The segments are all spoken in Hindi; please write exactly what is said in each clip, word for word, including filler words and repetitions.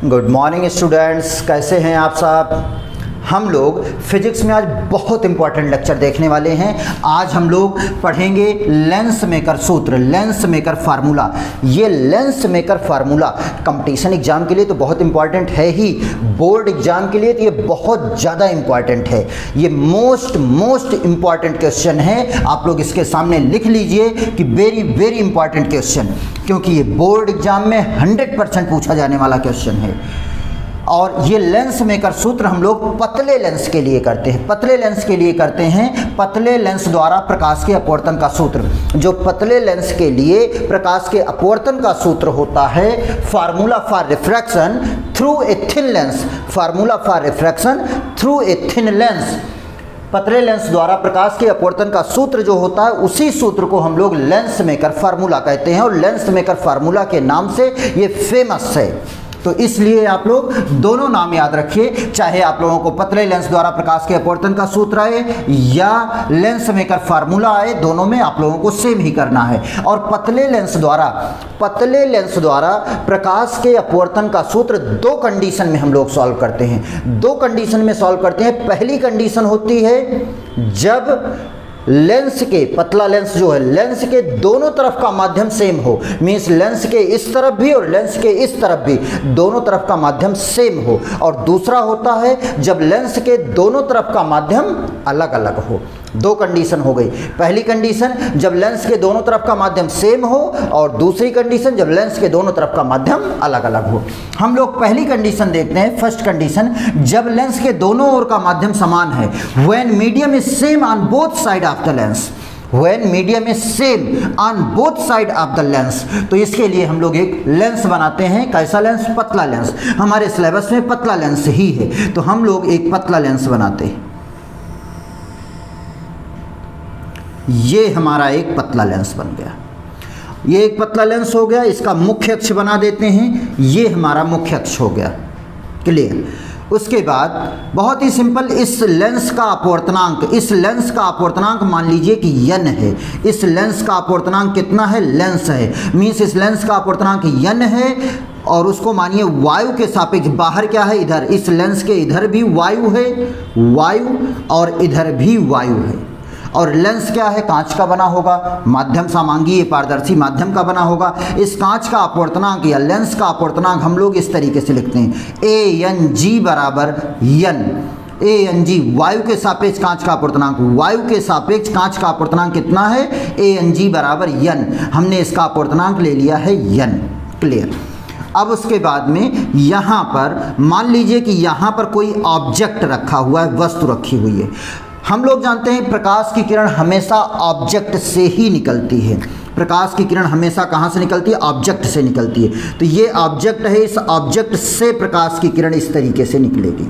गुड मॉर्निंग स्टूडेंट्स, कैसे हैं आप सब। हम लोग फिजिक्स में आज बहुत इंपॉर्टेंट लेक्चर देखने वाले हैं। आज हम लोग पढ़ेंगे लेंस मेकर सूत्र, लेंस मेकर फार्मूला। ये lens maker formula competition exam के लिए तो बहुत इंपॉर्टेंट है ही, बोर्ड एग्जाम के लिए तो ये बहुत ज़्यादा इंपॉर्टेंट है। ये मोस्ट मोस्ट इंपॉर्टेंट क्वेश्चन है। आप लोग इसके सामने लिख लीजिए कि वेरी वेरी इंपॉर्टेंट क्वेश्चन, क्योंकि ये बोर्ड एग्जाम में हंड्रेड परसेंट पूछा जाने वाला क्वेश्चन है। और ये लेंस मेकर सूत्र हम लोग पतले लेंस के लिए करते हैं। पतले लेंस के लिए करते हैं पतले लेंस द्वारा प्रकाश के अपवर्तन का सूत्र। जो पतले लेंस के लिए प्रकाश के अपवर्तन का सूत्र होता है, formula for refraction through a thin lens, formula for refraction through a thin lens. पतले लेंस द्वारा प्रकाश के अपवर्तन का सूत्र जो होता है, उसी सूत्र को हम लोग लेंस मेकर फार्मूला कहते हैं। और लेंस मेकर फार्मूला के नाम से ये फेमस है, तो इसलिए आप लोग दोनों नाम याद रखिए। चाहे आप लोगों को पतले लेंस द्वारा प्रकाश के अपवर्तन का सूत्र आए या लेंस मेकर फार्मूला आए, दोनों में आप लोगों को सेम ही करना है। और पतले लेंस द्वारा पतले लेंस द्वारा प्रकाश के अपवर्तन का सूत्र दो कंडीशन में हम लोग सॉल्व करते हैं। दो कंडीशन में सॉल्व करते हैं। पहली कंडीशन होती है जब लेंस के, पतला लेंस जो है, लेंस के दोनों तरफ का माध्यम सेम हो, मीन्स लेंस के इस तरफ भी और लेंस के इस तरफ भी दोनों तरफ का माध्यम सेम हो। और दूसरा होता है जब लेंस के दोनों तरफ का माध्यम अलग अलग हो। दो कंडीशन हो गई। पहली कंडीशन जब लेंस के दोनों तरफ का माध्यम सेम हो, और दूसरी कंडीशन जब लेंस के दोनों तरफ का माध्यम अलग अलग हो। हम लोग पहली कंडीशन देखते हैं। फर्स्ट कंडीशन, जब लेंस के दोनों ओर का माध्यम समान है, when medium is same on both side of the lens, when medium is same on both side of the lens. तो इसके लिए हम लोग एक लेंस बनाते हैं। कैसा लेंस? पतला लेंस। हमारे सिलेबस में पतला लेंस ही है, तो हम लोग एक पतला लेंस बनाते हैं। ये हमारा एक पतला लेंस बन गया। ये एक पतला लेंस हो गया। इसका मुख्य अक्ष बना देते हैं। ये हमारा मुख्य अक्ष हो गया। क्लियर। उसके बाद बहुत ही सिंपल, इस लेंस का अपवर्तनांक, इस लेंस का अपवर्तनांक मान लीजिए कि यन है। इस लेंस का अपवर्तनांक कितना है? लेंस है, मीन्स इस लेंस का अपवर्तनांक यन है। और उसको मानिए वायु के सापेक्ष, बाहर क्या है? इधर। इस लेंस के इधर भी वायु है, वायु, और इधर भी वायु है। और लेंस क्या है? कांच का बना होगा। माध्यम समांगी, ये पारदर्शी माध्यम का बना होगा। इस कांच का अपवर्तनांक या लेंस का अपवर्तनांक हम लोग इस तरीके से लिखते हैं, ए एन जी बराबर यन। ए एन जी वायु के सापेक्ष कांच का अपवर्तनांक, वायु के सापेक्ष कांच का अपवर्तनांक कितना है? ए एन जी बराबर यन। हमने इसका अपवर्तनांक ले लिया है यन। क्लियर। अब उसके बाद में यहाँ पर मान लीजिए कि यहाँ पर कोई ऑब्जेक्ट रखा हुआ है, वस्तु रखी हुई है। हम लोग जानते हैं प्रकाश की किरण हमेशा ऑब्जेक्ट से ही निकलती है। प्रकाश की किरण हमेशा कहाँ से निकलती है? ऑब्जेक्ट से निकलती है। तो ये ऑब्जेक्ट है, इस ऑब्जेक्ट से प्रकाश की किरण इस तरीके से निकलेगी।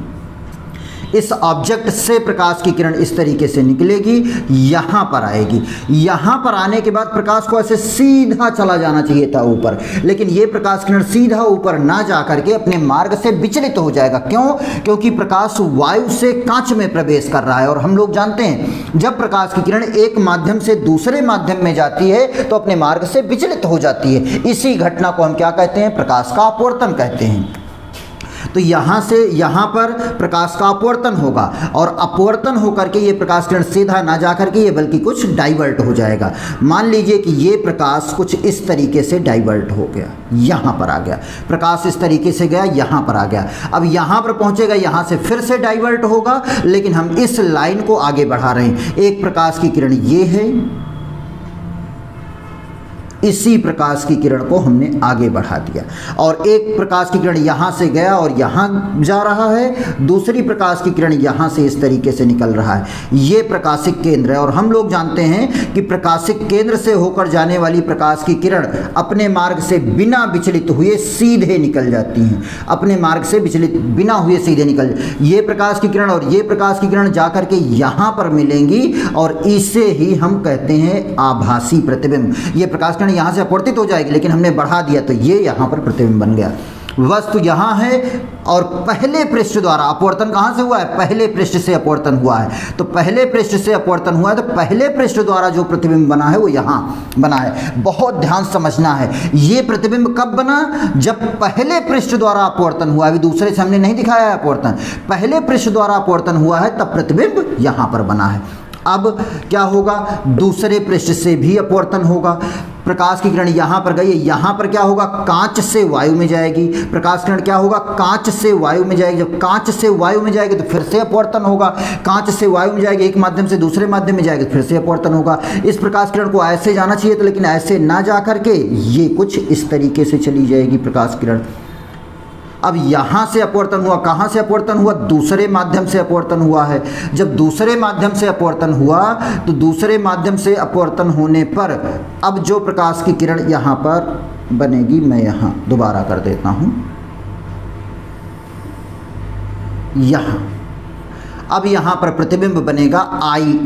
इस ऑब्जेक्ट से प्रकाश की किरण इस तरीके से निकलेगी, यहाँ पर आएगी। यहाँ पर आने के बाद प्रकाश को ऐसे सीधा चला जाना चाहिए था ऊपर, लेकिन ये प्रकाश किरण सीधा ऊपर ना जा करके अपने मार्ग से विचलित हो जाएगा। क्यों? क्योंकि प्रकाश वायु से कांच में प्रवेश कर रहा है। और हम लोग जानते हैं जब प्रकाश की किरण एक माध्यम से दूसरे माध्यम में जाती है तो अपने मार्ग से विचलित हो जाती है। इसी घटना को हम क्या कहते हैं? प्रकाश का अपवर्तन कहते हैं। तो यहाँ से यहाँ पर प्रकाश का अपवर्तन होगा, और अपवर्तन होकर के ये प्रकाश किरण सीधा ना जा करके ये बल्कि कुछ डाइवर्ट हो जाएगा। मान लीजिए कि ये प्रकाश कुछ इस तरीके से डाइवर्ट हो गया, यहाँ पर आ गया। प्रकाश इस तरीके से गया, यहाँ पर आ गया। अब यहाँ पर पहुँचेगा, यहाँ से फिर से डाइवर्ट होगा, लेकिन हम इस लाइन को आगे बढ़ा रहे हैं। एक प्रकाश की किरण ये है, इसी प्रकाश की किरण को हमने आगे बढ़ा दिया। और एक प्रकाश की किरण यहाँ से गया और यहाँ जा रहा है, दूसरी प्रकाश की किरण यहाँ से इस तरीके से निकल रहा है। ये प्रकाशिक केंद्र है। और हम लोग जानते हैं कि प्रकाशिक केंद्र से होकर जाने वाली प्रकाश की किरण अपने मार्ग से बिना विचलित हुए सीधे निकल जाती हैं। अपने मार्ग से विचलित बिना हुए सीधे निकल, ये प्रकाश की किरण और ये प्रकाश की किरण जा करके यहाँ पर मिलेंगी, और इसे ही हम कहते हैं आभासी प्रतिबिंब। ये प्रकाश किरण यहाँ से अपवर्तित हो जाएगी, लेकिन हमने बढ़ा दिया तो ये यहाँ पर प्रतिबिंब बन गया। वस्तु यहाँ है और पहले पृष्ठ द्वारा अपवर्तन कहाँ से हुआ है, पहले पृष्ठ से अपवर्तन हुआ है। तो पहले पृष्ठ से अपवर्तन हुआ है तो पहले पृष्ठ द्वारा जो प्रतिबिंब बना है वो यहाँ बना है। बहुत ध्यान समझना है, ये प्रतिबिंब कब बना, जब पहले पृष्ठ द्वारा अपवर्तन हुआ है। अभी दूसरे से हमने नहीं दिखाया है अपवर्तन, पहले पृष्ठ द्वारा अपवर्तन हुआ है तब प्रतिबिंब यहाँ पर बना है। अब क्या होगा, दूसरे पृष्ठ से भी अपवर्तन होगा। प्रकाश की किरण यहाँ पर गई, यहाँ पर क्या होगा, कांच से वायु में जाएगी। प्रकाश किरण क्या होगा, कांच से वायु में जाएगी। जब कांच से वायु में जाएगी तो फिर से अपवर्तन होगा। कांच से वायु में जाएगी, एक माध्यम से दूसरे माध्यम में जाएगी तो फिर से अपवर्तन होगा। इस प्रकाश किरण को ऐसे जाना चाहिए तो लेकिन ऐसे ना जा करके ये कुछ इस तरीके से चली जाएगी प्रकाश किरण। अब यहाँ से अपवर्तन हुआ, कहाँ से अपवर्तन हुआ, दूसरे माध्यम से अपवर्तन हुआ है। जब दूसरे माध्यम से अपवर्तन हुआ तो दूसरे माध्यम से अपवर्तन होने पर अब जो प्रकाश की किरण यहाँ पर बनेगी, मैं यहाँ दोबारा कर देता हूँ, यहाँ अब यहाँ पर प्रतिबिंब बनेगा आई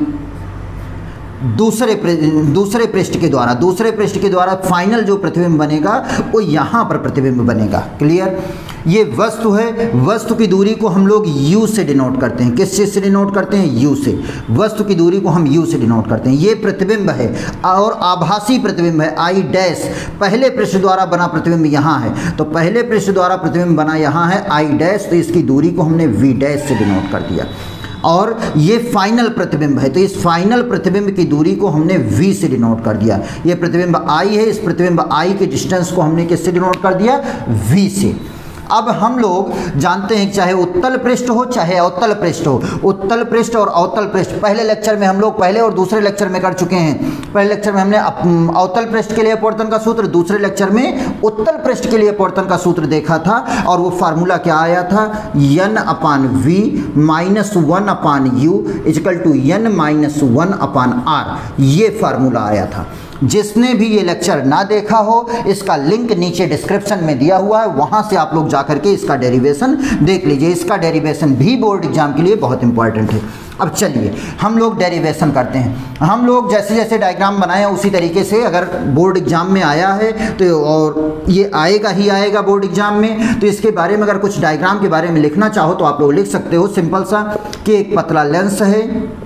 दूसरे दूसरे पृष्ठ के द्वारा। दूसरे पृष्ठ के द्वारा फाइनल जो प्रतिबिंब बनेगा वो यहाँ पर प्रतिबिंब बनेगा। क्लियर। ये वस्तु है, वस्तु की दूरी को हम लोग u से डिनोट करते हैं। किस चीज़ से डिनोट करते हैं, u से। वस्तु की दूरी को हम u से डिनोट करते हैं। ये प्रतिबिंब है और आभासी प्रतिबिंब है आई डैश। पहले पृष्ठ द्वारा बना प्रतिबिंब यहाँ है, तो पहले पृष्ठ द्वारा प्रतिबिंब बना यहाँ है आई डैश, तो इसकी दूरी को हमने v डैश से डिनोट कर दिया। और ये फाइनल प्रतिबिंब है तो इस फाइनल प्रतिबिंब की दूरी को हमने v से डिनोट कर दिया। ये प्रतिबिंब I है, इस प्रतिबिंब I के डिस्टेंस को हमने किससे डिनोट कर दिया, v से। अब हम लोग जानते हैं चाहे उत्तल पृष्ठ हो चाहे अवतल पृष्ठ हो, उत्तल पृष्ठ और अवतल पृष्ठ पहले लेक्चर में हम लोग पहले और दूसरे लेक्चर में कर चुके हैं। पहले लेक्चर में हमने अवतल पृष्ठ के लिए अपवर्तन का सूत्र, दूसरे लेक्चर में उत्तल पृष्ठ के लिए अपवर्तन का सूत्र देखा था और वो फार्मूला क्या आया था, n upon v minus one upon u is equal to n minus one upon are, ये फार्मूला आया था। जिसने भी ये लेक्चर ना देखा हो इसका लिंक नीचे डिस्क्रिप्शन में दिया हुआ है, वहाँ से आप लोग जाकर के इसका डेरिवेशन देख लीजिए। इसका डेरिवेशन भी बोर्ड एग्जाम के लिए बहुत इंपॉर्टेंट है। अब चलिए हम लोग डेरिवेशन करते हैं। हम लोग जैसे जैसे डायग्राम बनाए उसी तरीके से अगर बोर्ड एग्जाम में आया है तो, और ये आएगा ही आएगा बोर्ड एग्जाम में, तो इसके बारे में अगर कुछ डायग्राम के बारे में लिखना चाहो तो आप लोग लिख सकते हो। सिंपल सा कि एक पतला लेंस है,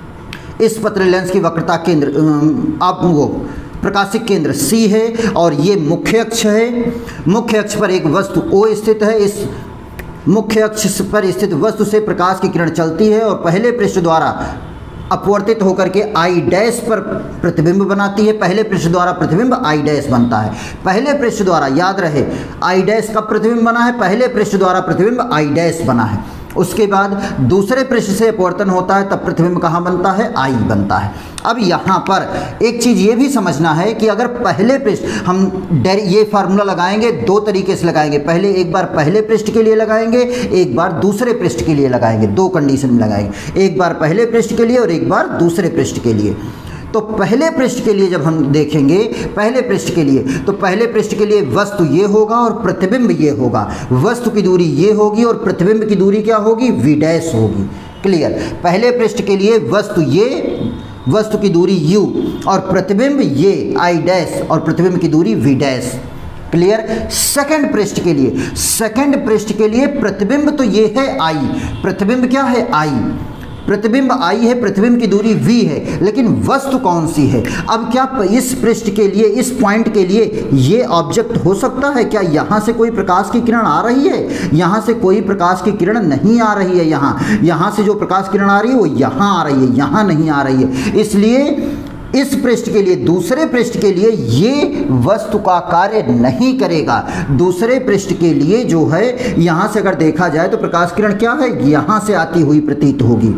इस पतले लेंस की वक्रता केंद्र आप वो प्रकाशिक केंद्र C है और ये मुख्य अक्ष है। मुख्य अक्ष पर एक वस्तु O स्थित है। इस मुख्य अक्ष पर स्थित वस्तु से प्रकाश की किरण चलती है और पहले पृष्ठ द्वारा अपवर्तित होकर के आई डैश पर प्रतिबिंब बनाती है। पहले पृष्ठ द्वारा प्रतिबिंब आई डैश बनता है। पहले पृष्ठ द्वारा, याद रहे आई डैश कब प्रतिबिंब बना है, पहले पृष्ठ द्वारा प्रतिबिंब आई डैश बना है। उसके बाद दूसरे पृष्ठ से अपवर्तन होता है तब प्रतिबिंब कहाँ बनता है, आई बनता है। अब यहाँ पर एक चीज़ ये भी समझना है कि अगर पहले पृष्ठ हम ये फार्मूला लगाएंगे, दो तरीके से लगाएंगे। पहले एक बार पहले पृष्ठ के लिए लगाएंगे, एक बार दूसरे पृष्ठ के लिए लगाएंगे। दो कंडीशन में लगाएंगे, एक बार पहले पृष्ठ के लिए और एक बार दूसरे पृष्ठ के लिए। तो पहले पृष्ठ के लिए जब हम देखेंगे, पहले पृष्ठ के लिए तो पहले पृष्ठ के लिए वस्तु ये होगा और प्रतिबिंब ये होगा। वस्तु की दूरी ये होगी और प्रतिबिंब की दूरी क्या होगी, वी डैश होगी। क्लियर। पहले पृष्ठ के लिए वस्तु ये, वस्तु की दूरी u और प्रतिबिंब ये आई डैश और प्रतिबिंब की दूरी वी डैश। क्लियर। सेकंड पृष्ठ के लिए, सेकंड पृष्ठ के लिए प्रतिबिंब तो ये है I, प्रतिबिंब क्या है I, प्रतिबिंब I है, प्रतिबिंब की दूरी v है, लेकिन वस्तु कौन सी है। अब क्या इस पृष्ठ के लिए, इस पॉइंट के लिए ये ऑब्जेक्ट हो सकता है क्या, यहाँ से कोई प्रकाश की किरण आ रही है, यहाँ से कोई प्रकाश की किरण नहीं आ रही है। यहाँ यहाँ से जो प्रकाश किरण आ रही है वो यहाँ आ रही है, यहाँ नहीं आ रही है। इसलिए इस पृष्ठ के लिए, दूसरे पृष्ठ के लिए ये वस्तु का कार्य नहीं करेगा। दूसरे पृष्ठ के लिए जो है, यहाँ से अगर देखा जाए तो प्रकाश किरण क्या है, यहाँ से आती हुई प्रतीत होगी,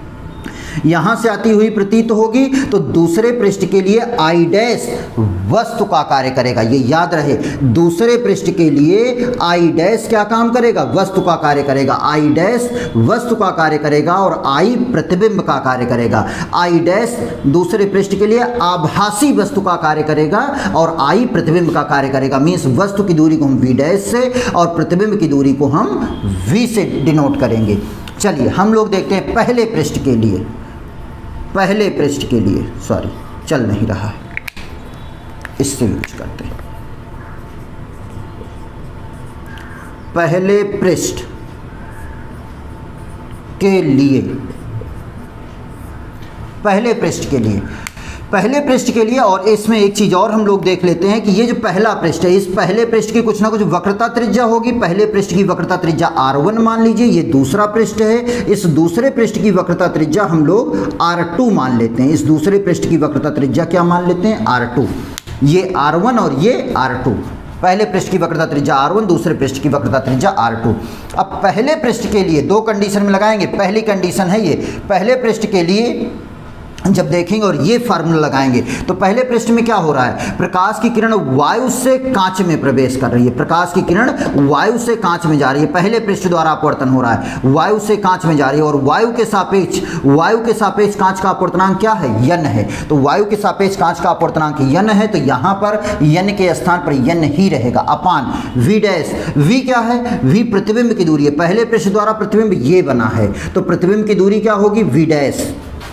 यहाँ से आती हुई प्रतीत होगी। तो दूसरे पृष्ठ के लिए आई डैश वस्तु का कार्य करेगा, ये याद रहे। दूसरे पृष्ठ के लिए आई डैश क्या काम करेगा, वस्तु का कार्य करेगा। आई डैश वस्तु का कार्य करेगा और आई प्रतिबिंब का कार्य करेगा। आई डैश दूसरे पृष्ठ के लिए आभासी वस्तु का कार्य करेगा और आई प्रतिबिंब का कार्य करेगा। मीन्स वस्तु की दूरी को हम वी डैश से और प्रतिबिंब की दूरी को हम वी से डिनोट करेंगे। चलिए हम लोग देखते हैं पहले पृष्ठ के लिए, पहले पृष्ठ के लिए सॉरी चल नहीं रहा है, इससे यूज करते हैं। पहले पृष्ठ के लिए, पहले पृष्ठ के लिए पहले पृष्ठ के लिए और इसमें एक चीज़ और हम लोग देख लेते हैं कि ये जो पहला पृष्ठ है, इस पहले पृष्ठ की कुछ ना कुछ वक्रता त्रिज्या होगी। पहले पृष्ठ की वक्रता त्रिज्या आर वन मान लीजिए, ये दूसरा पृष्ठ है, इस दूसरे पृष्ठ की वक्रता त्रिज्या हम लोग आर टू मान लेते हैं। इस दूसरे पृष्ठ की वक्रता त्रिज्या क्या मान लेते हैं? R two. ये आर वन और ये आर टू। पहले पृष्ठ की वक्रता त्रिज्या आर वन, दूसरे पृष्ठ की वक्रता त्रिज्या आर टू। अब पहले पृष्ठ के लिए दो कंडीशन में लगाएंगे। पहली कंडीशन है ये, पहले पृष्ठ के लिए जब देखेंगे और ये फार्मूला लगाएंगे तो पहले पृष्ठ में क्या हो रहा है? प्रकाश की किरण वायु से कांच में प्रवेश कर रही है। प्रकाश की किरण वायु से कांच में जा रही है, पहले पृष्ठ द्वारा अपवर्तन हो रहा है, वायु से कांच में जा रही है। और वायु के सापेक्ष वायु के सापेक्ष कांच का अपवर्तनांक क्या है? यन है। तो वायु के सापेक्ष कांच का अपवर्तनांक यन है, तो यहाँ पर यन के स्थान पर यन ही रहेगा अपान वी डैश। वी क्या है? वी प्रतिबिंब की दूरी है, पहले पृष्ठ द्वारा प्रतिबिंब ये बना है, तो प्रतिबिंब की दूरी क्या होगी? V dash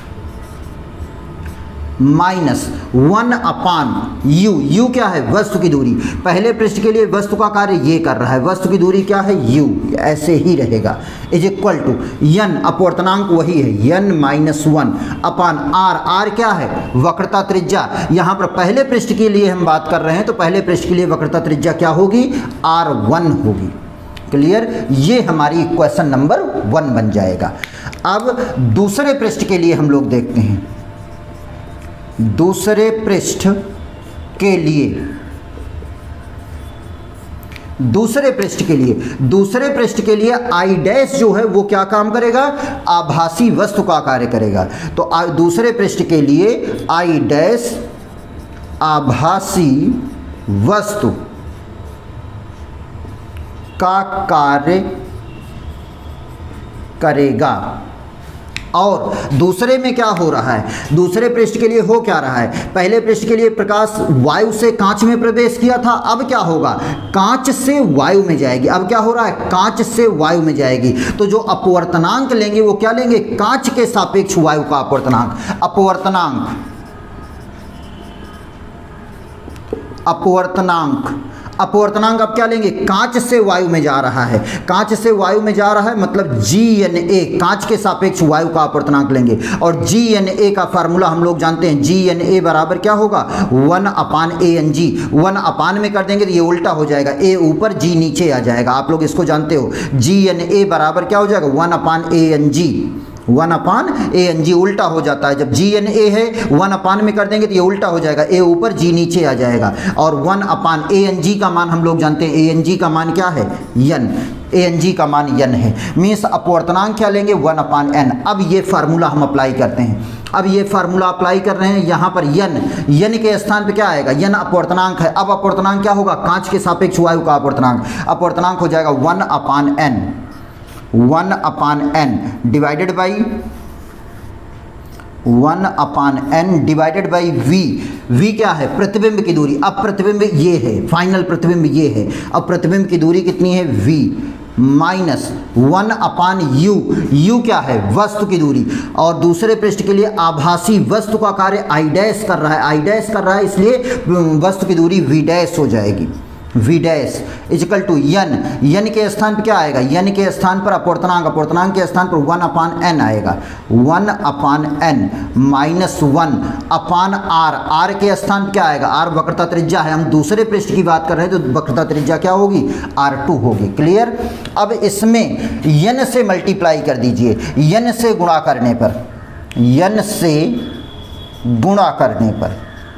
minus one upon u. U क्या है? वस्तु की दूरी। पहले पृष्ठ के लिए वस्तु का कार्य ये कर रहा है, वस्तु की दूरी क्या है? यू। ऐसे ही रहेगा, इज इक्वल टू यन, अपवर्तनांक वही है, n minus one upon are. Are क्या है? वक्रता त्रिज्या। यहाँ पर पहले पृष्ठ के लिए हम बात कर रहे हैं, तो पहले पृष्ठ के लिए वक्रता त्रिज्या क्या होगी? आर वन होगी। क्लियर? ये हमारी इक्वेशन नंबर वन बन जाएगा। अब दूसरे पृष्ठ के लिए हम लोग देखते हैं। दूसरे पृष्ठ के लिए दूसरे पृष्ठ के लिए दूसरे पृष्ठ के लिए आई डैश जो है वो क्या काम करेगा? आभासी वस्तु का कार्य करेगा। तो दूसरे पृष्ठ के लिए आई डैश आभासी वस्तु का कार्य करेगा। और दूसरे में क्या हो रहा है? दूसरे पृष्ठ के लिए हो क्या रहा है? पहले पृष्ठ के लिए प्रकाश वायु से कांच में प्रवेश किया था, अब क्या होगा? कांच से वायु में जाएगी। अब क्या हो रहा है? कांच से वायु में जाएगी। तो जो अपवर्तनांक लेंगे वो क्या लेंगे? कांच के सापेक्ष वायु का अपवर्तनांक। अपवर्तनांक अपवर्तनांक अपवर्तनांक अब क्या लेंगे? कांच से वायु में जा रहा है, कांच से वायु में जा रहा है मतलब जी एन ए, कांच के सापेक्ष वायु का अपवर्तनांक लेंगे। और जी एन ए का फार्मूला हम लोग जानते हैं, जी एन ए बराबर क्या होगा? One upon a n g. One upon में कर देंगे तो ये उल्टा हो जाएगा, ए ऊपर जी नीचे आ जाएगा। आप लोग इसको जानते हो, जी एन ए बराबर क्या हो जाएगा? One upon a n g. One upon a n g उल्टा हो जाता है। जब जी एन ए है वन अपान में कर देंगे तो ये उल्टा हो जाएगा, ए ऊपर जी नीचे आ जाएगा। और वन अपान ए एन जी का मान हम लोग जानते हैं, ए एन जी का मान क्या है? यन। ए एन जी का मान यन है, मीन्स अपवर्तनांक क्या लेंगे? One upon n. अब ये फार्मूला हम अप्लाई करते हैं। अब ये फार्मूला अप्लाई कर रहे हैं, यहाँ पर यन, यन के स्थान पे क्या आएगा? यन अपवर्तनांक है। अब अपवर्तनांक क्या होगा? कांच के सापेक्ष वायु का अपवर्तनांक। अपवर्तनांक हो जाएगा one upon n, one upon n divided by one upon n divided by v. V क्या है? प्रतिबिंब की दूरी। अब प्रतिबिंब ये है, फाइनल प्रतिबिंब ये है। अब प्रतिबिंब की दूरी कितनी है? V minus one upon u. U क्या है? वस्तु की दूरी। और दूसरे पृष्ठ के लिए आभासी वस्तु का कार्य आई डैश कर रहा है, आई डैश कर रहा है, इसलिए वस्तु की दूरी वी डैश हो जाएगी। V dash equal to n. N के स्थान पर क्या आएगा? यन के स्थान पर अपवर्तनांक, अपवर्तनांक के स्थान पर वन अपान एन आएगा, one upon n minus one upon are. R के स्थान पर क्या आएगा? आर वक्रता त्रिज्या है, हम दूसरे पृष्ठ की बात कर रहे हैं तो वक्रता त्रिज्या क्या होगी? आर टू होगी। क्लियर? अब इसमें यन से मल्टीप्लाई कर दीजिए, यन से गुणा करने पर, यन से गुणा करने पर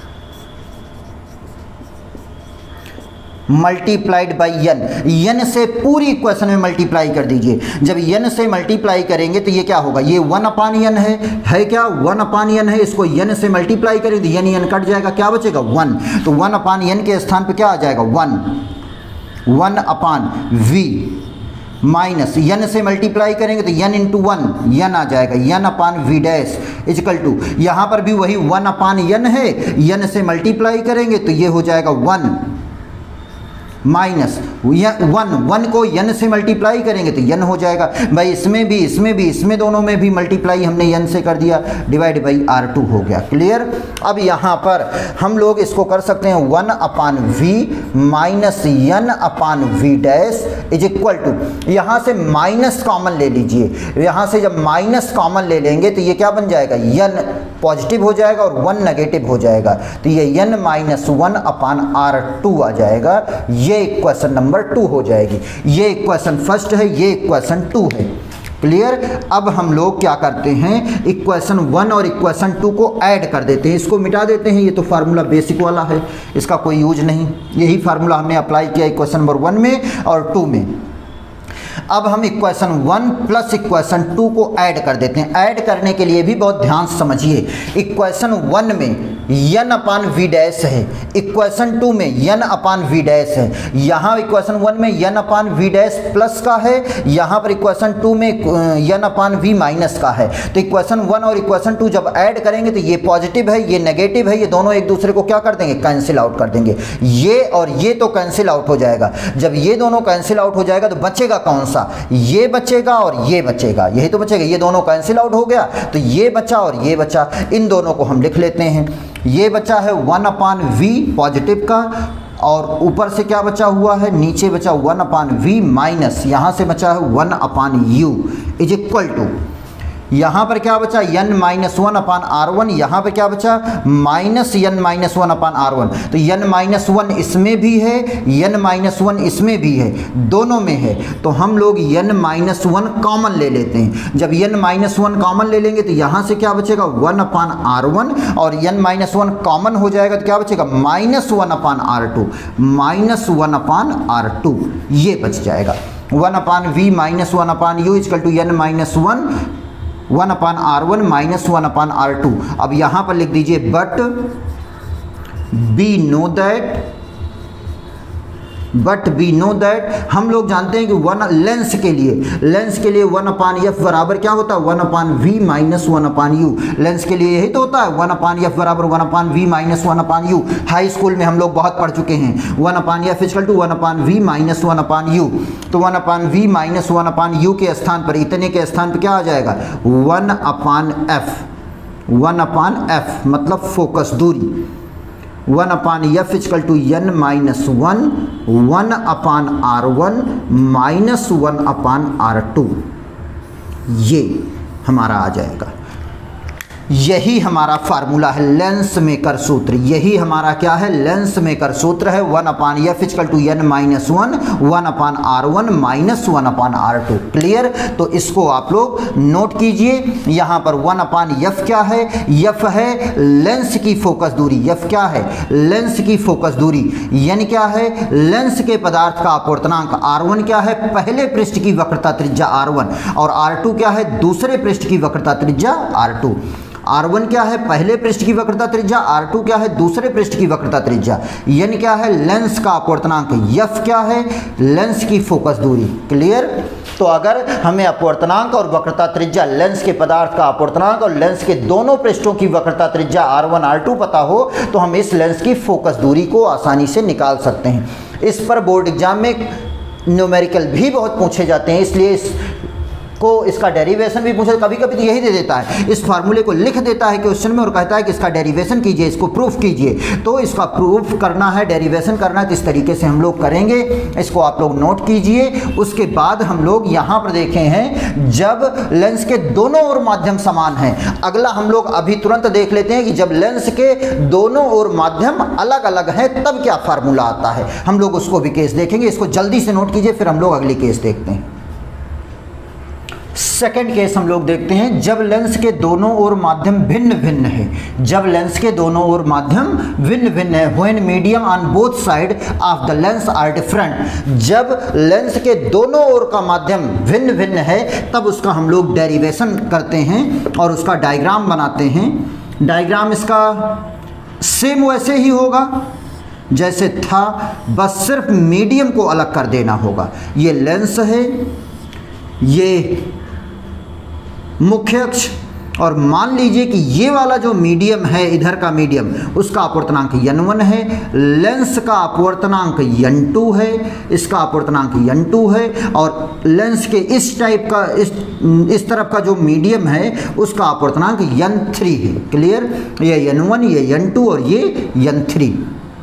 मल्टीप्लाइड बाई यन। यन से पूरी इक्वेशन में मल्टीप्लाई कर दीजिए। जब यन से मल्टीप्लाई करेंगे तो ये क्या होगा? ये वन अपान यन है, है क्या? वन अपान यन है। इसको यन से मल्टीप्लाई करें तो यन यन कट जाएगा, क्या बचेगा? वन। तो वन अपान यन के स्थान पे क्या आ जाएगा? One. One upon v minus n से मल्टीप्लाई करेंगे तो यन इंटू वन, यन आ जाएगा, n upon v dash equal to, यहाँ पर भी वही वन अपान यन है, यन से मल्टीप्लाई करेंगे तो ये हो जाएगा वन माइनस वन, वन को n से मल्टीप्लाई करेंगे तो n हो जाएगा। भाई इसमें भी इसमें भी इसमें दोनों में भी मल्टीप्लाई हमने n से कर दिया, डिवाइड बाई आर टू हो गया। क्लियर। अब यहाँ पर हम लोग इसको कर सकते हैं one upon v minus n upon v dash is equal to, यहाँ से माइनस कॉमन ले लीजिए, यहाँ से जब माइनस कॉमन ले लेंगे तो ये क्या बन जाएगा, n पॉजिटिव हो जाएगा और वन नेगेटिव हो जाएगा, तो ये n minus one upon r two आ जाएगा। ये इक्वेशन नंबर टू हो जाएगी। ये इक्वेशन फर्स्ट है, ये इक्वेशन टू है। क्लियर। अब हम लोग क्या करते हैं, इक्वेशन वन और इक्वेशन टू को ऐड कर देते हैं, इसको मिटा देते हैं। ये तो फार्मूला बेसिक वाला है, इसका कोई यूज नहीं। यही फार्मूला हमने अप्लाई किया इक्वेशन नंबर वन में और टू में। अब हम equation one plus equation two को ऐड कर देते हैं। ऐड करने के लिए भी बहुत ध्यान से समझिए। इक्वेशन वन में n अपान वी डैश है, इक्वेशन टू में n अपान वी डैश है। यहाँ इक्वेशन वन में n upon v dash plus का है, यहाँ पर इक्वेशन टू में n अपान वी माइनस का है। तो इक्वेशन वन और इक्वेशन टू जब ऐड करेंगे तो ये पॉजिटिव है, ये नेगेटिव है, ये दोनों एक दूसरे को क्या कर देंगे, कैंसिल आउट कर देंगे। ये और ये तो कैंसिल आउट हो जाएगा। जब ये दोनों कैंसिल आउट हो जाएगा तो बचेगा कौन सा, ये बचेगा और ये बचेगा, यही तो बचेगा। ये दोनों कैंसिल आउट हो गया तो ये बचा और ये बचा। इन दोनों को हम लिख लेते हैं। ये बचा है वन अपान वी पॉजिटिव का, और ऊपर से क्या बचा हुआ है, नीचे बचा वन अपान वी माइनस, यहाँ से बचा है one upon u is equal to, यहाँ पर क्या बचा n minus one upon r one, यहाँ पर क्या बचा minus n minus one upon r one. तो n माइनस वन इसमें भी है, n माइनस वन इसमें भी है, दोनों में है। तो हम लोग n माइनस वन कॉमन ले लेते हैं। जब n माइनस वन कॉमन ले लेंगे तो यहाँ से क्या बचेगा वन अपान आर वन, और n माइनस वन कॉमन हो जाएगा तो क्या बचेगा minus one upon r two, minus one upon r two ये बच जाएगा। One upon v minus one upon u is equal to n minus one one upon r one minus one upon r two. अब यहाँ पर लिख दीजिए but be know that, but we know that, हम लोग जानते हैं कि वन लेंस के लिए लेंस के लिए वन अपान एफ बराबर क्या होता है, one upon v minus one upon u. Lens के लिए यही तो होता है, वन अपान एफ बराबर one upon v minus one upon u. High school में हम लोग बहुत पढ़ चुके हैं। One upon f equal to one upon v minus one upon u. तो one upon v minus one upon u के स्थान पर, इतने के स्थान पर क्या आ जाएगा, one upon f, one upon f मतलब फोकस दूरी, one upon f equal to n minus one, one upon r one minus one upon r two, ये हमारा आ जाएगा। यही हमारा फार्मूला है लेंस मेकर सूत्र। यही हमारा क्या है, लेंस मेकर सूत्र है। One upon f equal to n minus one, one upon r one minus one upon r two. Clear. तो इसको आप लोग नोट कीजिए। यहाँ पर वन अपान एफ क्या है, एफ है लेंस की फोकस दूरी। एफ क्या है, लेंस की फोकस दूरी। एन क्या है, लेंस के पदार्थ का अपवर्तनांक। आर वन क्या है, पहले पृष्ठ की वक्रता त्रिज्या आर वन, और आर टू क्या है, दूसरे पृष्ठ की वक्रता त्रिज्या आर टू। आर वन क्या है, पहले पृष्ठ की वक्रता त्रिज्या, आर टू क्या है, दूसरे पृष्ठ की वक्रता त्रिज्या। एन क्या है, लेंस का अपवर्तनांक। एफ क्या है, लेंस की फोकस दूरी। क्लियर। तो अगर हमें अपवर्तनांक और वक्रता त्रिज्या, लेंस के पदार्थ का अपवर्तनांक और लेंस के दोनों पृष्ठों की वक्रता त्रिज्या आर वन आर टू पता हो तो हम इस लेंस की फोकस दूरी को आसानी से निकाल सकते हैं। इस पर बोर्ड एग्जाम में न्यूमेरिकल भी बहुत पूछे जाते हैं, इसलिए इस को इसका डेरिवेशन भी पूछे, कभी कभी तो यही दे देता है, इस फार्मूले को लिख देता है क्वेश्चन में और कहता है कि इसका डेरिवेशन कीजिए, इसको प्रूफ कीजिए। तो इसका प्रूफ करना है, डेरिवेशन करना है, तो इस तरीके से हम लोग करेंगे। इसको आप लोग नोट कीजिए। उसके बाद हम लोग यहाँ पर देखे हैं जब लेंस के दोनों ओर माध्यम समान हैं। अगला हम लोग अभी तुरंत देख लेते हैं कि जब लेंस के दोनों ओर माध्यम अलग अलग हैं तब क्या फार्मूला आता है। हम लोग उसको भी केस देखेंगे। इसको जल्दी से नोट कीजिए, फिर हम लोग अगली केस देखते हैं। सेकेंड केस हम लोग देखते हैं जब लेंस के दोनों ओर माध्यम भिन्न भिन्न है। जब लेंस के दोनों ओर माध्यम भिन्न भिन्न है, when medium on both side of the lens are different. जब लेंस के दोनों ओर का माध्यम भिन्न भिन्न है तब उसका हम लोग डेरिवेशन करते हैं और उसका डायग्राम बनाते हैं। डायग्राम इसका सेम वैसे ही होगा जैसे था, बस सिर्फ मीडियम को अलग कर देना होगा। ये लेंस है, ये मुख्य अक्ष, और मान लीजिए कि ये वाला जो मीडियम है, इधर का मीडियम, उसका अपवर्तनांक एन वन है, लेंस का अपवर्तनांक एन टू है, इसका अपवर्तनांक एन टू है, और लेंस के इस टाइप का, इस इस तरफ का जो मीडियम है उसका अपवर्तनांक एन थ्री है। क्लियर? ये एन वन, ये एन टू और ये एन थ्री।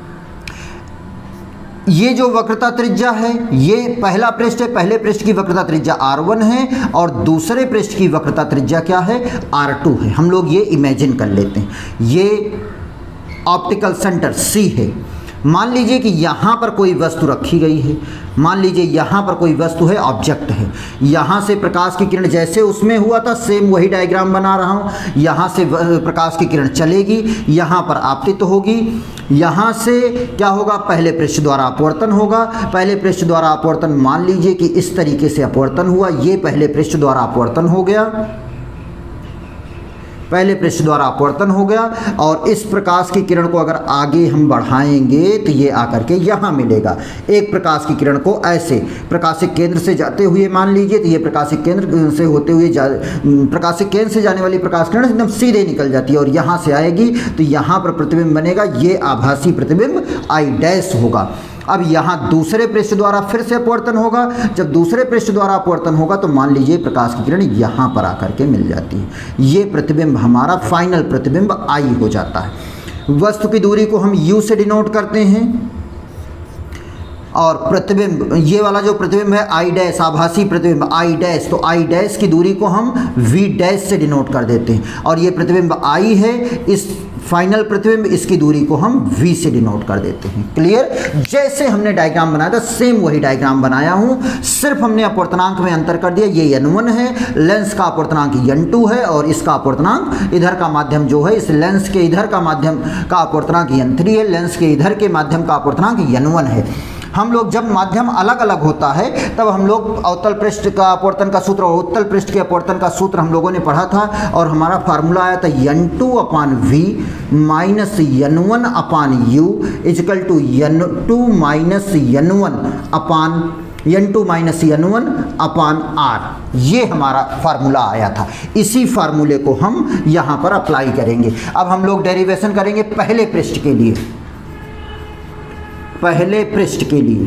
ये जो वक्रता त्रिज्या है, ये पहला पृष्ठ है, पहले पृष्ठ की वक्रता त्रिज्या आर वन है और दूसरे पृष्ठ की वक्रता त्रिज्या क्या है? आर टू है। हम लोग ये इमेजिन कर लेते हैं। ये ऑप्टिकल सेंटर सी है। मान लीजिए कि यहाँ पर कोई वस्तु रखी गई है, मान लीजिए यहाँ पर कोई वस्तु है, ऑब्जेक्ट है, यहाँ से प्रकाश की किरण जैसे उसमें हुआ था सेम वही डायग्राम बना रहा हूँ। यहाँ से प्रकाश की किरण चलेगी, यहाँ पर आपतित होगी, यहाँ से क्या होगा? पहले पृष्ठ द्वारा अपवर्तन होगा। पहले पृष्ठ द्वारा अपवर्तन मान लीजिए कि इस तरीके से अपवर्तन हुआ, ये पहले पृष्ठ द्वारा अपवर्तन हो गया, पहले पृष्ठ द्वारा अपवर्तन हो गया, और इस प्रकाश की किरण को अगर आगे हम बढ़ाएंगे तो ये आकर के यहाँ मिलेगा। एक प्रकाश की किरण को ऐसे प्रकाशिक केंद्र से जाते हुए मान लीजिए तो ये प्रकाशिक केंद्र से होते हुए जा प्रकाशिक केंद्र से जाने वाली प्रकाश किरण एकदम सीधे निकल जाती है और यहाँ से आएगी तो यहाँ पर प्रतिबिंब बनेगा। ये आभासी प्रतिबिंब आई डैश होगा। अब यहाँ दूसरे पृष्ठ द्वारा फिर से अपवर्तन होगा। जब दूसरे पृष्ठ द्वारा अपवर्तन होगा तो मान लीजिए प्रकाश की किरण यहाँ पर आकर के मिल जाती है। ये प्रतिबिंब हमारा फाइनल प्रतिबिंब आई हो जाता है। वस्तु की दूरी को हम यू से डिनोट करते हैं और प्रतिबिंब, ये वाला जो प्रतिबिंब है आई डैश, आभासी प्रतिबिंब आई डैश, तो आई डैश की दूरी को हम वी डैश से डिनोट कर देते हैं। और ये प्रतिबिंब आई है, इस फाइनल प्रतिबिंब, इसकी दूरी को हम v से डिनोट कर देते हैं। क्लियर? जैसे हमने डायग्राम बनाया था सेम वही डायग्राम बनाया हूँ, सिर्फ हमने अपवर्तनांक में अंतर कर दिया। ये एन वन है, लेंस का अपवर्तनांक एन टू है और इसका अपवर्तनांक इधर का माध्यम जो है, इस लेंस के इधर का माध्यम का अपवर्तनांक एन थ्री है, लेंस के इधर के माध्यम का अपवर्तनांक एन वन है। हम लोग जब माध्यम अलग अलग होता है तब हम लोग अवतल पृष्ठ का अपवर्तन का सूत्र और उत्तल पृष्ठ के अपवर्तन का सूत्र हम लोगों ने पढ़ा था और हमारा फार्मूला आया था n two upon v minus n one upon u is equal to n two minus n one upon n two minus n one upon are. ये हमारा फार्मूला आया था। इसी फार्मूले को हम यहाँ पर अप्लाई करेंगे। अब हम लोग डेरिवेशन करेंगे पहले पृष्ठ के लिए। पहले पृष्ठ के लिए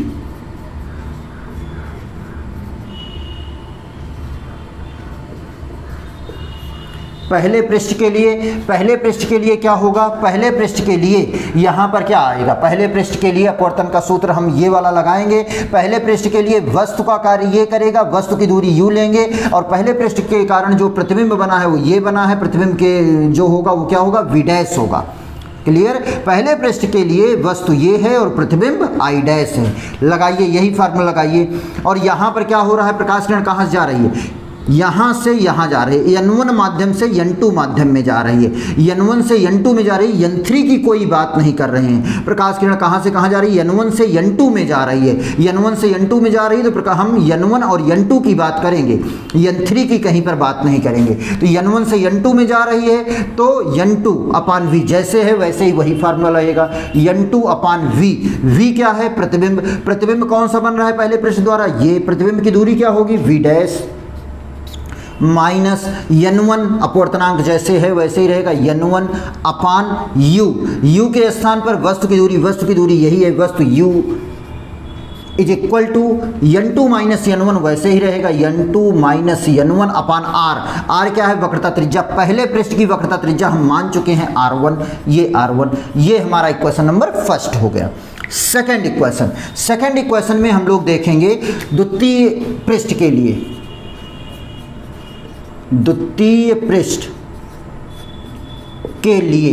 पहले पृष्ठ के लिए पहले पृष्ठ के लिए क्या होगा? पहले पृष्ठ के लिए यहाँ पर क्या आएगा? पहले पृष्ठ के लिए अपवर्तन का सूत्र हम ये वाला लगाएंगे। पहले पृष्ठ के लिए वस्तु का कार्य ये करेगा, वस्तु की दूरी यू लेंगे और पहले पृष्ठ के कारण जो प्रतिबिंब बना है वो ये बना है, प्रतिबिंब के जो होगा वो क्या होगा? वी डैश होगा। क्लियर? पहले पृष्ठ के लिए वस्तु ये है और प्रतिबिंब आई डैश है। लगाइए, यही फार्मूला लगाइए। और यहाँ पर क्या हो रहा है? प्रकाश किरण कहाँ से जा रही है? यहाँ से यहाँ जा रही है, एन वन माध्यम से एन टू माध्यम में जा रही है। एन वन से एन टू में जा रही है, एन थ्री की कोई बात नहीं कर रहे हैं। प्रकाश किरण कहाँ से कहाँ जा रही है? एन वन से एन टू में जा रही है। एन वन से एन टू में जा रही है तो हम एन वन और एन टू की बात करेंगे, एन थ्री की कहीं पर बात नहीं करेंगे। तो एन वन से एन टू में जा रही है तो एन टू अपान वी जैसे है वैसे ही वही फार्मूला रहेगा। N two upon v, v क्या है? प्रतिबिंब। प्रतिबिंब कौन सा बन रहा है पहले पृष्ठ द्वारा? ये प्रतिबिंब की दूरी क्या होगी? V dash minus n one, अपवर्तनांक जैसे है वैसे ही रहेगा, n one upon u. U के स्थान पर वस्तु की दूरी, वस्तु की दूरी यही है, वस्तु u is equal to n two minus n one वैसे ही रहेगा, n two minus n one upon are. Are क्या है? वक्रता त्रिज्या। पहले पृष्ठ की वक्रता त्रिज्या हम मान चुके हैं आर वन, ये आर वन। ये हमारा इक्वेशन नंबर फर्स्ट हो गया। सेकेंड इक्वेशन, सेकेंड इक्वेशन में हम लोग देखेंगे द्वितीय पृष्ठ के लिए, द्वितीय पृष्ठ के लिए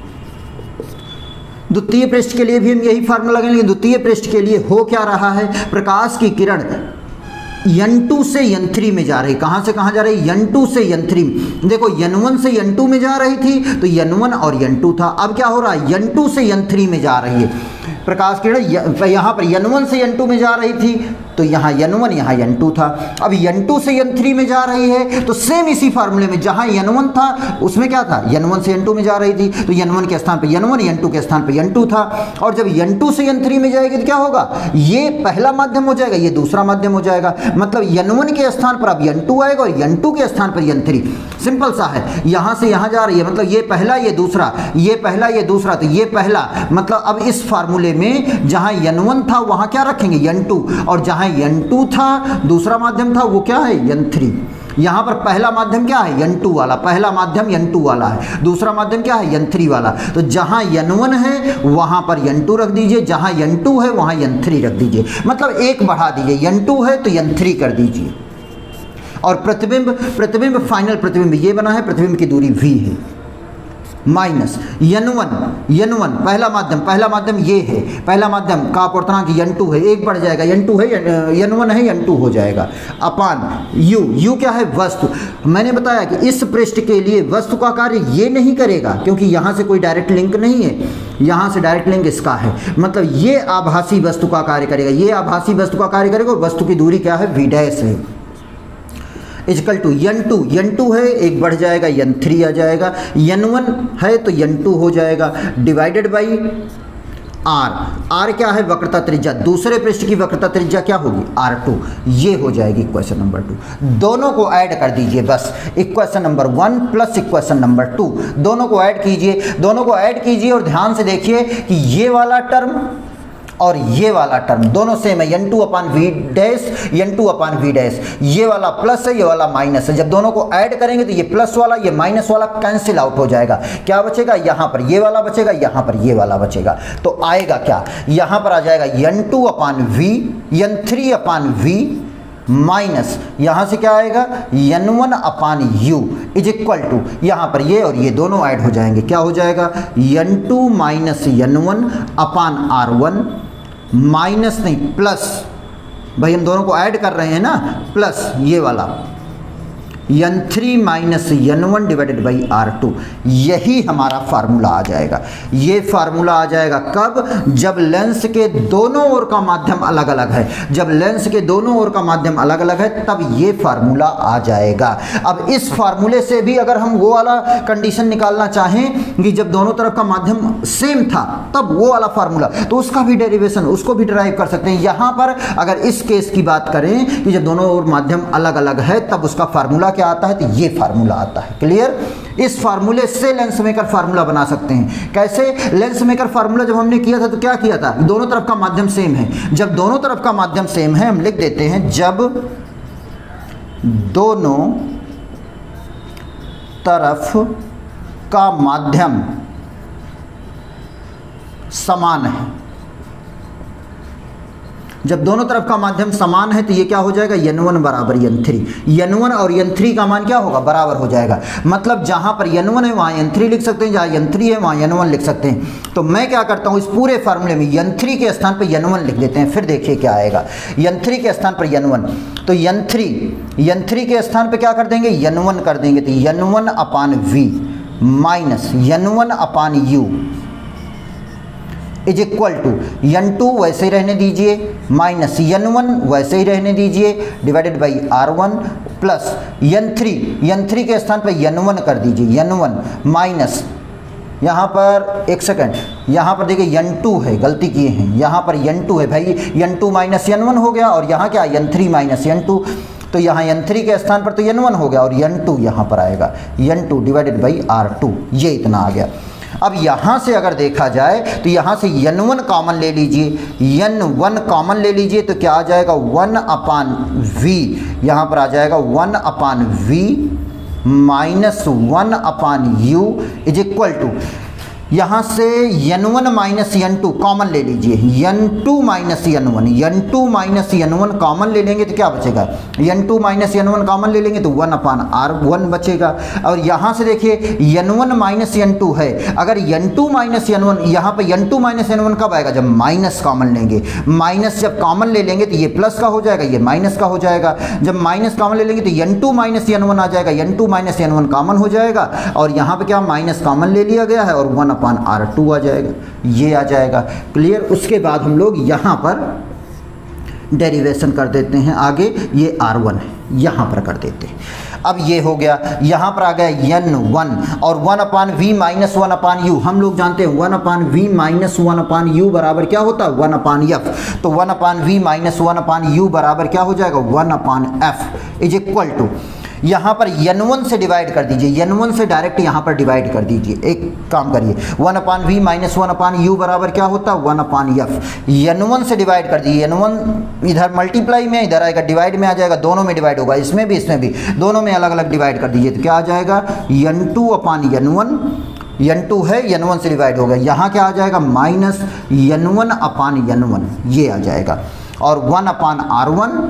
द्वितीय पृष्ठ के लिए भी हम यही फार्मूला लगाएंगे। द्वितीय पृष्ठ के लिए हो क्या रहा है? प्रकाश की किरण एन टू से एन थ्री में जा रही। कहाँ से कहाँ जा रही? एन टू से एन थ्री। देखो एन वन से एन टू में जा रही थी तो एन वन और एन टू था। अब क्या हो रहा है? एन टू से एन थ्री में जा रही है। प्रकाश किरण यहाँ पर एन वन से एन टू में जा रही थी तो यहाँ एन वन यहाँ एन टू था। अब एन टू से एन थ्री में जा रही है तो सेम इसी फार्मूले में जहाँ एन वन था उसमें क्या था, एन वन से एन टू में जा रही थी तो एन वन के स्थान पे एन वन, एन टू के स्थान पे एन टू था। और जब एन टू से एन थ्री में जाएगी तो क्या होगा, ये पहला माध्यम हो जाएगा, ये दूसरा माध्यम हो जाएगा। मतलब एन वन के स्थान पर अब एन टू आएगा और एन टू के स्थान पर एन थ्री। सिंपल सा है, यहाँ से यहाँ जा रही है मतलब ये पहला ये दूसरा, ये पहला ये दूसरा, तो ये पहला मतलब अब इस फार्मूले में जहाँ एन वन था वहाँ क्या रखेंगे एन टू, और जहाँ एन टू था दूसरा माध्यम था वो क्या है एन थ्री। यहाँ पर पहला माध्यम क्या है एन टू वाला, पहला माध्यम एन टू वाला है, दूसरा माध्यम क्या है एन थ्री वाला। तो जहाँ एन वन है वहाँ पर एन टू रख दीजिए, जहाँ एन टू है वहाँ एन थ्री रख दीजिए, मतलब एक बढ़ा दीजिए, एन टू है तो एन थ्री कर दीजिए। और प्रतिबिंब प्रतिबिंब फाइनल प्रतिबिंब ये बना है, प्रतिबिंब की दूरी v है, minus n one, n one पहला माध्यम, पहला माध्यम ये है, पहला माध्यम का अपवर्तनांक एन टू है, एक बढ़ जाएगा, एन टू है एन वन है एन टू हो जाएगा, अपान u, u क्या है वस्तु। मैंने बताया कि इस पृष्ठ के लिए वस्तु का कार्य ये नहीं करेगा क्योंकि यहाँ से कोई डायरेक्ट लिंक नहीं है, यहाँ से डायरेक्ट लिंक इसका है, मतलब ये आभासी वस्तु का कार्य करेगा, ये आभासी वस्तु का कार्य करेगा। वस्तु की दूरी क्या है v डैश है, is equal to n two, n two है एक बढ़ जाएगा एन थ्री आ जाएगा, एन वन है तो एन टू हो जाएगा, डिवाइडेड बाई आर। आर क्या है वक्रता त्रिज्या, दूसरे पृष्ठ की वक्रता त्रिज्या क्या होगी आर टू, ये हो जाएगी इक्वेशन नंबर टू। दोनों को ऐड कर दीजिए बस, equation number one plus equation number two, दोनों को ऐड कीजिए, दोनों को ऐड कीजिए और ध्यान से देखिए कि ये वाला टर्म और ये वाला टर्म दोनों सेम है, n two upon v dash, n two upon v dash, ये वाला प्लस है ये वाला माइनस है। जब दोनों को ऐड करेंगे तो ये प्लस वाला ये माइनस वाला कैंसिल आउट हो जाएगा, क्या बचेगा यहाँ पर ये वाला बचेगा, यहाँ पर ये वाला बचेगा। तो आएगा क्या, यहाँ पर आ जाएगा n two upon v, n three upon v minus यहाँ से क्या आएगा n one upon u is equal to, यहाँ पर ये और ये दोनों ऐड हो जाएंगे, क्या हो जाएगा n two minus n one upon r one, minus नहीं प्लस, भाई हम दोनों को ऐड कर रहे हैं ना, प्लस ये वाला n three minus n one divided by r two, यही हमारा फार्मूला आ जाएगा। ये फार्मूला आ जाएगा कब, जब लेंस के दोनों ओर का माध्यम अलग अलग है, जब लेंस के दोनों ओर का माध्यम अलग अलग है तब ये फार्मूला आ जाएगा। अब इस फार्मूले से भी अगर हम वो वाला कंडीशन निकालना चाहें कि जब दोनों तरफ का माध्यम सेम था तब वो वाला फार्मूला, तो उसका भी डेरिवेशन उसको भी डिराइव कर सकते हैं। यहाँ पर अगर इस केस की बात करें कि जब दोनों ओर माध्यम अलग अलग है तब उसका फार्मूला क्या आता है, तो ये फार्मूला आता है। क्लियर, इस फार्मूले से लेंस मेकर फार्मूला बना सकते हैं। कैसे, लेंस मेकर फार्मूला जब हमने किया था तो क्या किया था, दोनों तरफ का माध्यम सेम है। जब दोनों तरफ का माध्यम सेम है हम लिख देते हैं जब दोनों तरफ का माध्यम समान है, जब दोनों तरफ का माध्यम समान है तो ये क्या हो जाएगा एन वन बराबर एन थ्री, एन वन और एन थ्री का मान क्या होगा बराबर हो जाएगा। मतलब जहाँ पर एन वन है वहाँ एन थ्री लिख सकते हैं, जहाँ एन थ्री है वहाँ एन वन लिख सकते हैं। तो मैं क्या करता हूँ इस पूरे फार्मूले में एन थ्री के स्थान पर एन वन लिख देते हैं, फिर देखिए क्या आएगा। एन थ्री के स्थान पर एन वन, तो एन थ्री एन थ्री के स्थान पर क्या कर देंगे एन वन कर देंगे, तो n one upon v minus n one upon u is equal to n two वैसे ही रहने दीजिए माइनस एन वन वैसे ही रहने दीजिए divided by r one plus n three, n three के स्थान पर एन वन कर दीजिए, एन वन माइनस यहाँ पर एक सेकंड, यहाँ पर देखिए एन टू है, गलती किए हैं, यहाँ पर एन टू है भाई, n two minus n one हो गया और यहाँ क्या n three minus n two, तो यहाँ एन थ्री के स्थान पर तो एन वन हो गया और एन टू यहाँ पर आएगा, n two divided by r two, ये इतना आ गया। अब यहाँ से अगर देखा जाए तो यहाँ से एन वन कॉमन ले लीजिए, एन वन कॉमन ले लीजिए तो क्या आ जाएगा वन अपान वी, यहाँ पर आ जाएगा one upon v minus one upon u is equal to, यहाँ से n one minus n two common ले लीजिए, n two minus n one, n two minus n one common ले लेंगे तो क्या बचेगा, n two minus n one common ले लेंगे तो वन अपान आर वन बचेगा। और यहाँ से देखिए n one minus n two है, अगर n two minus n one, यहाँ पर n two minus n one कब आएगा जब माइनस कॉमन लेंगे, माइनस जब कॉमन ले लेंगे तो ये प्लस का हो जाएगा, ये माइनस का हो जाएगा। जब माइनस कॉमन ले लेंगे तो n two minus n one आ जाएगा, n two minus n one common हो जाएगा और यहाँ पे क्या माइनस कॉमन ले लिया गया है और वन अपान आर टू आ जाएगा, ये आ जाएगा। क्लियर, उसके बाद हम लोग यहाँ पर डेरिवेशन कर देते हैं आगे, ये आर वन है, यहाँ पर कर देते हैं। अब ये हो गया, यहाँ पर आ गया एन वन और one upon v minus one upon u. हम लोग जानते हैं one upon v minus one upon u बराबर क्या होता है, वन अपान एफ। तो one upon v minus one upon u बराबर क्या हो जाएगा, one upon f is equal to, यहाँ पर एन वन से डिवाइड कर दीजिए, एन वन से डायरेक्ट यहाँ पर डिवाइड कर दीजिए। एक काम करिए, one upon v minus one upon u बराबर क्या होता है, one upon f. N one से डिवाइड कर दीजिए, एन वन इधर मल्टीप्लाई में, इधर आएगा डिवाइड में आ जाएगा, दोनों में डिवाइड होगा, इसमें भी इसमें भी, दोनों में अलग अलग डिवाइड कर दीजिए। तो क्या आ जाएगा, n two upon n one, n two है एन वन से डिवाइड होगा, यहाँ क्या आ जाएगा, minus n one upon n one, ये आ जाएगा। और one upon r one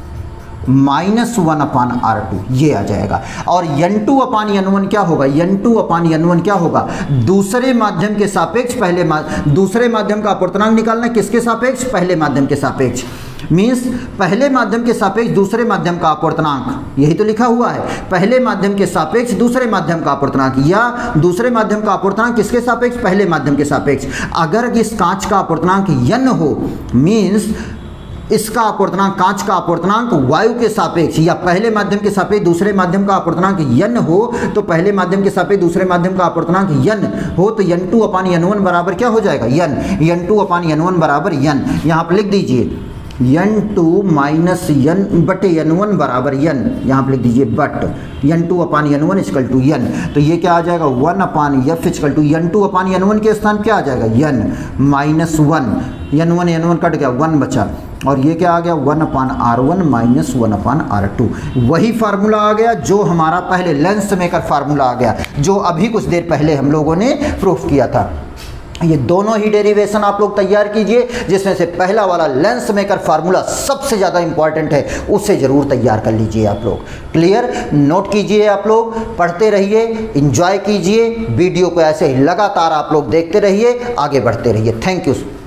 minus one upon r two, ये आ जाएगा। और n two upon n one क्या होगा, n two upon n one क्या होगा, दूसरे माध्यम के सापेक्ष पहले मा, दूसरे माध्यम का अपूर्णांक निकालना, किसके सापेक्ष, पहले माध्यम के सापेक्ष। मीन्स पहले माध्यम के सापेक्ष दूसरे माध्यम का अपूर्णांक, यही तो लिखा हुआ है, पहले माध्यम के सापेक्ष दूसरे माध्यम का अपूर्णांक, या दूसरे माध्यम का अपूर्णांक किसके सापेक्ष, पहले माध्यम के सापेक्ष। अगर इस कांच का अपूर्णांक n हो, मीन्स इसका अपूर्णांक, कांच का अपूर्णांक वायु के सापेक्ष या पहले माध्यम के सापेक्ष दूसरे माध्यम का अपूर्णांक n हो, तो पहले माध्यम के सापेक्ष दूसरे माध्यम का अपूर्णांक n हो, तो n two upon n one बराबर क्या हो जाएगा, n, n two upon n one बराबर n। यहाँ पर लिख दीजिए एन टू माइनस एन बटे एन वन बराबर n, यहाँ पर लिख दीजिए but n two upon n one equal to n। तो ये क्या आ जाएगा, one upon f equal to n two upon n one के स्थान क्या आ जाएगा, n minus one, n one n one cut गया, वन बचा, और ये क्या आ गया, one upon r one minus one upon r two. वही फार्मूला आ गया जो हमारा पहले लेंस मेकर फार्मूला आ गया, जो अभी कुछ देर पहले हम लोगों ने प्रूफ किया था। ये दोनों ही डेरिवेशन आप लोग तैयार कीजिए, जिसमें से पहला वाला लेंस मेकर फार्मूला सबसे ज़्यादा इंपॉर्टेंट है, उससे ज़रूर तैयार कर लीजिए आप लोग। क्लियर, नोट कीजिए, आप लोग पढ़ते रहिए, एंजॉय कीजिए वीडियो को, ऐसे ही लगातार आप लोग देखते रहिए, आगे बढ़ते रहिए। Thank you.